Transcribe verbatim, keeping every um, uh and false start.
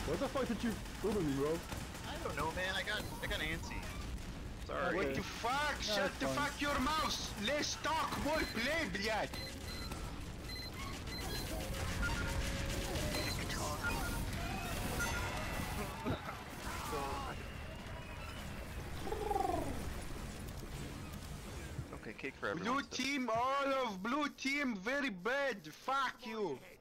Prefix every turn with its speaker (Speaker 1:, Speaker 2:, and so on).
Speaker 1: What the fuck did you boom me, bro?
Speaker 2: I don't know, man. I got I got antsy. Sorry.
Speaker 3: What the fuck?
Speaker 1: No,
Speaker 3: Shut
Speaker 1: it's
Speaker 3: the
Speaker 1: fine.
Speaker 3: fuck your mouth! Let's talk more play, блядь!
Speaker 2: Okay, cake for everyone.
Speaker 3: Blue
Speaker 2: so.
Speaker 3: team, all of blue team, very bad. Fuck you.